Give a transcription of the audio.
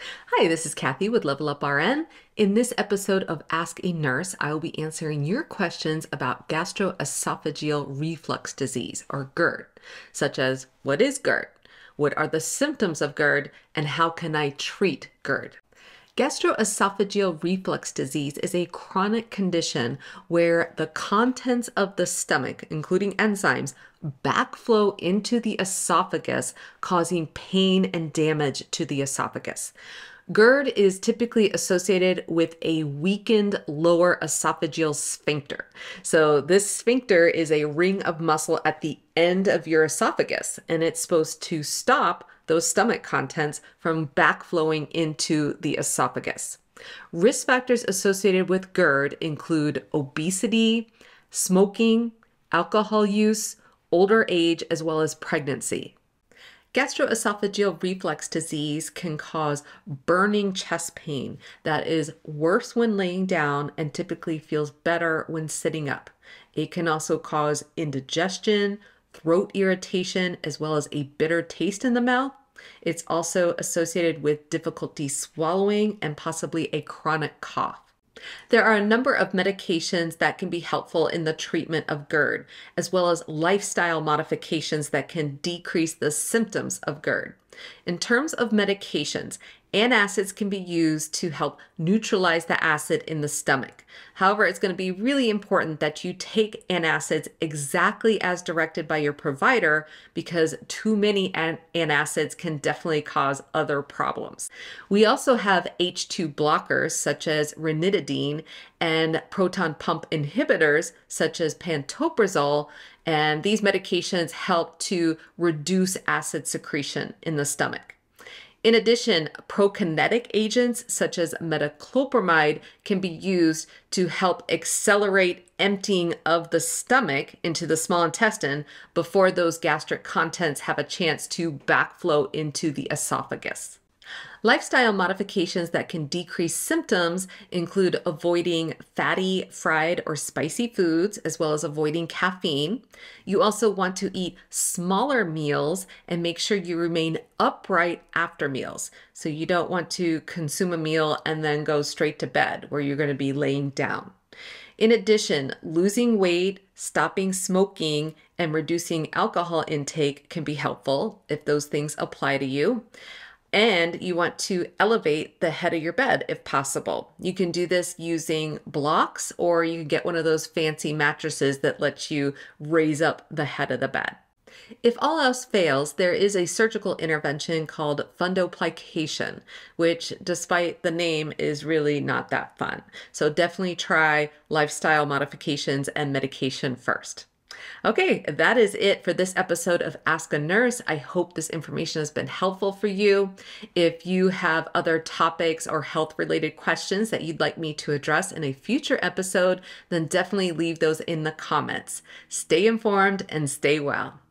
Hi, this is Kathy with Level Up RN. In this episode of Ask a Nurse, I will be answering your questions about gastroesophageal reflux disease, or GERD, such as what is GERD, what are the symptoms of GERD, and how can I treat GERD? Gastroesophageal reflux disease is a chronic condition where the contents of the stomach, including enzymes, backflow into the esophagus, causing pain and damage to the esophagus. GERD is typically associated with a weakened lower esophageal sphincter. So this sphincter is a ring of muscle at the end of your esophagus, and it's supposed to stop those stomach contents from backflowing into the esophagus. Risk factors associated with GERD include obesity, smoking, alcohol use, older age, as well as pregnancy. Gastroesophageal reflux disease can cause burning chest pain that is worse when laying down and typically feels better when sitting up. It can also cause indigestion, throat irritation, as well as a bitter taste in the mouth. It's also associated with difficulty swallowing and possibly a chronic cough. There are a number of medications that can be helpful in the treatment of GERD, as well as lifestyle modifications that can decrease the symptoms of GERD. In terms of medications, antacids can be used to help neutralize the acid in the stomach. However, it's going to be really important that you take antacids exactly as directed by your provider, because too many antacids can definitely cause other problems. We also have H2 blockers such as ranitidine and proton pump inhibitors such as pantoprazole, and these medications help to reduce acid secretion in the stomach. In addition, prokinetic agents such as metoclopramide can be used to help accelerate emptying of the stomach into the small intestine before those gastric contents have a chance to backflow into the esophagus. Lifestyle modifications that can decrease symptoms include avoiding fatty, fried, or spicy foods, as well as avoiding caffeine. You also want to eat smaller meals and make sure you remain upright after meals. So you don't want to consume a meal and then go straight to bed where you're going to be laying down. In addition, losing weight, stopping smoking, and reducing alcohol intake can be helpful if those things apply to you. And you want to elevate the head of your bed if possible. You can do this using blocks, or you can get one of those fancy mattresses that lets you raise up the head of the bed. If all else fails, there is a surgical intervention called fundoplication, which, despite the name, is really not that fun. So definitely try lifestyle modifications and medication first. Okay, that is it for this episode of Ask a Nurse. I hope this information has been helpful for you. If you have other topics or health-related questions that you'd like me to address in a future episode, then definitely leave those in the comments. Stay informed and stay well.